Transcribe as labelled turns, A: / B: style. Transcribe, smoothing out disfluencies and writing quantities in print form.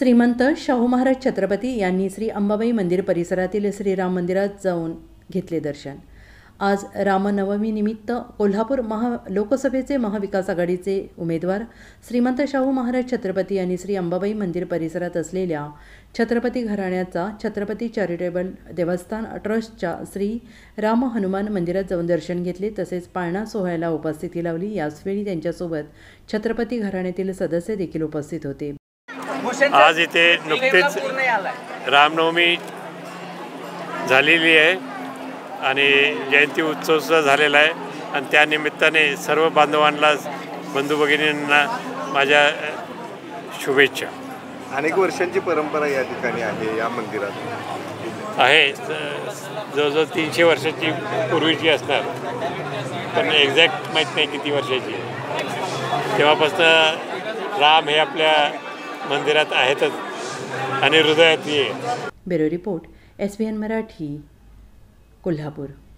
A: श्रीमंत शाहू महाराज छत्रपती यांनी श्री अंबाबाई मंदिर परिसरातील श्रीराम मंदिरात जाऊन घेतले दर्शन। आज रामनवमीनिमित्त कोल्हापूर लोकसभेचे महाविकास आघाडीचे उमेदवार श्रीमंत शाहू महाराज छत्रपती यांनी श्री अंबाबाई मंदिर परिसरात असलेल्या छत्रपती घराण्याचा छत्रपती चॅरिटेबल देवस्थान ट्रस्टच्या श्री राम हनुमान मंदिरात जाऊन दर्शन घेतले, तसेच पाळणा सोहळ्याला उपस्थिती लावली। याचवेळी त्यांच्यासोबत छत्रपती घराण्यातील सदस्य देखील उपस्थित होते।
B: आज इथे नुकतेच रामनवमी झालेली आहे आणि जयंती उत्सव सुद्धा झालेला आहे आणि त्या निमित्ताने सर्व बांधवांना, बंधू भगिनींना माझ्या शुभेच्छा।
C: अनेक वर्षांची परंपरा या ठिकाणी आहे, या मंदिरात
B: आहे, जवळजवळ 300 वर्षाची पूर्वीची असणार, पण एक्झॅक्ट माहीत नाही किती वर्षाची। तेव्हापासून राम हे आपल्या मंदिरात आहेतच आणि हृदयातही आहे।
A: Bureau report SBN Marathi, Kolhapur.